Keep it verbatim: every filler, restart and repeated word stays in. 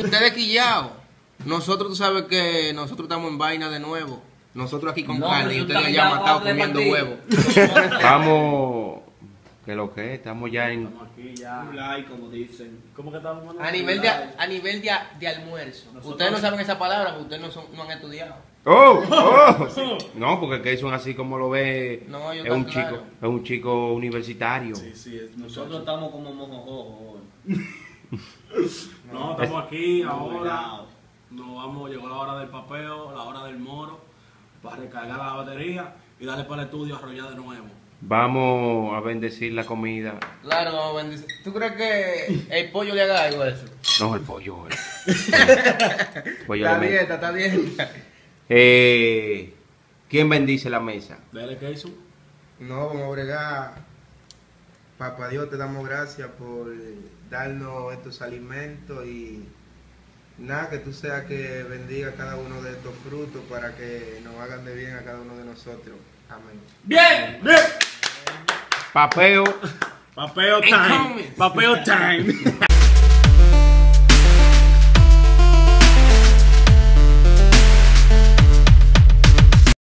Ustedes quillados. Nosotros, tú sabes que nosotros estamos en vaina de nuevo. Nosotros aquí con No, carne y pero ustedes tú allá estás matados ya comiendo para huevo. Vamos, que lo que es, estamos ya en... Estamos aquí ya. Un like, como dicen. ¿Cómo que estamos, mano? A nivel de, a nivel de, de almuerzo. Nosotros- Ustedes no saben esa palabra porque ustedes no, son, no han estudiado. ¡Oh! ¡Oh! No, porque que son así como lo ve, No, yo es un tan chico, claro. es un chico universitario. Sí, sí, es Nosotros muchacho. estamos como mojojojo hoy. No, estamos aquí ahora. Cuidado. Nos vamos, llegó la hora del papeo, la hora del moro, para recargar la batería y darle para el estudio a arrollar de nuevo. Vamos a bendecir la comida. Claro, vamos a bendecir. ¿Tú crees que el pollo le haga algo a eso? No, el pollo. El pollo Está le mete. dieta, está dieta. Eh, ¿Quién bendice la mesa? Dele que hizo. No, vamos a bregar. Papá Dios, te damos gracias por darnos estos alimentos y nada, que tú seas que bendiga cada uno de estos frutos para que nos hagan de bien a cada uno de nosotros. Amén. ¡Bien! ¡Bien! Papeo. Papeo En time. comments. Papeo time.